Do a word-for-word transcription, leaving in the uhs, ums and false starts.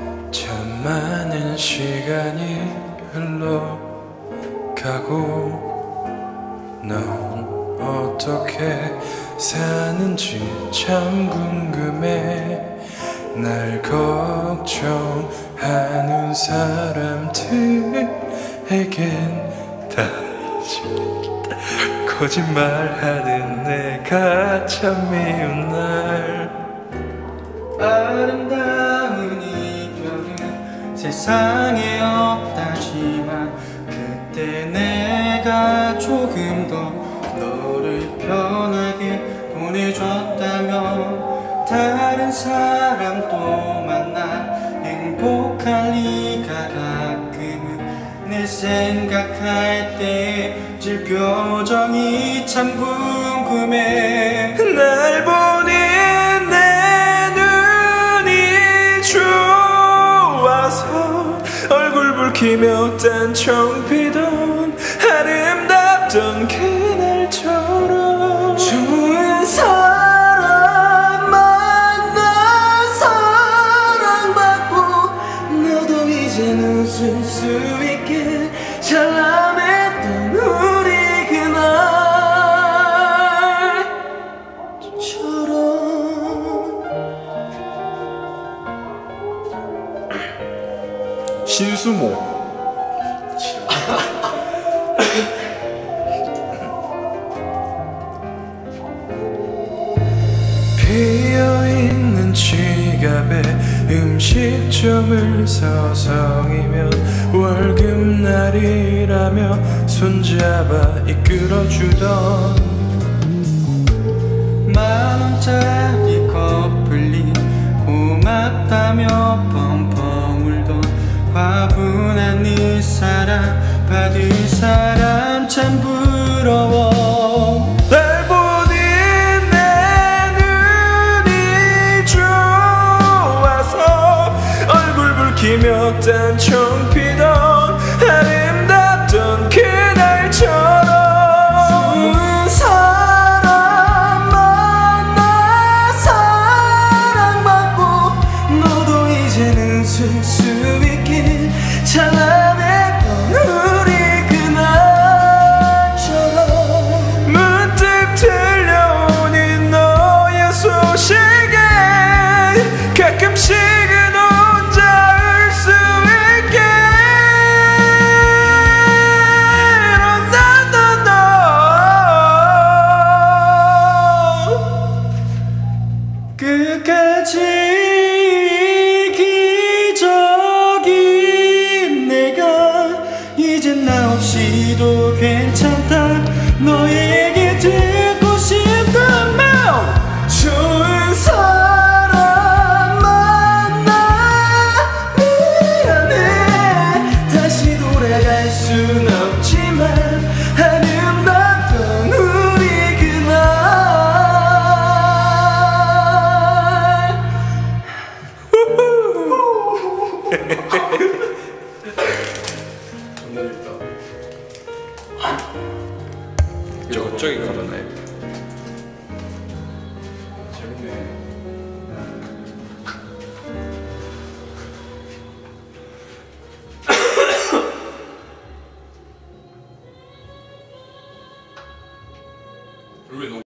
참 많은 시간이 흘러가고 넌 어떻게 사는지 참 궁금해. 날 걱정하는 사람들에겐 다 거짓말하는 내가 참 미운 날. 아름다운 이별은 세상에 없다지만 그때 내가 조금 더 너를 편하게 보내줬다면 다른 사람 또 만나 행복할 리가. 가끔은 내 생각할 때 질 표정이 참 궁금해. 날 보니 내 눈이 좋아서 얼굴 붉히며 딴청 피던 아름답던 그날처럼 좋은 사람 만나 사랑받고 너도 이젠 웃을 수 있게 찬란했던 우리 그날처럼. 신수모 비어있는 지갑에 음식점을 서성이면 월급날이라며 손잡아 이끌어주던 만원짜리 커플링 고맙다며 펑펑 울던 화분한 네 사랑 받을 사람 참 부러워. 날 보니 내 눈이 좋아서 얼굴 붉히며 딴청 피던 아름답던 그날처럼 좋은 사람 만나 사랑받고 너도 이제는 웃을 수 있게 찬란했던 우리 그날처럼. 문득 들려오는 너의 소식에 가끔씩은 혼자 울 수 있게 끝까지 기적인 내가 이젠 나 없이도 괜찮다 너에게 듣고 싶단 말. 좋은 사람 만나 미안해 다시 돌아갈 순 없지만 아름답던 우리 저거 저기 걸어놔요. 재밌네.